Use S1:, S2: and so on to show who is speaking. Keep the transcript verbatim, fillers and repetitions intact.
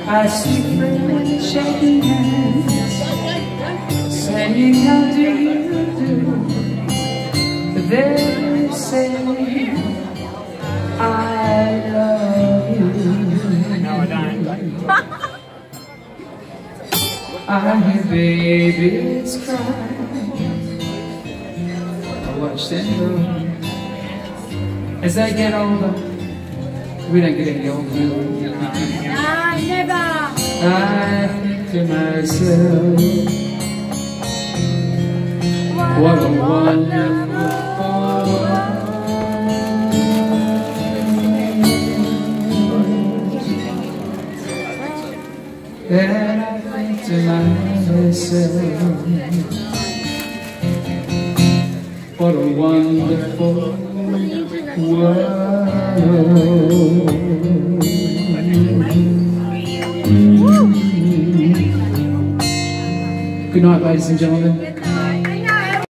S1: I see friends shaking hands, saying how do you do. They say I love you. I hear babies cry, I watch them grow. As I get older, we don't get any older.
S2: Ah, never.
S1: I think to myself, what a wonderful world. Then I think to myself, what a wonderful world. Good night, ladies and gentlemen.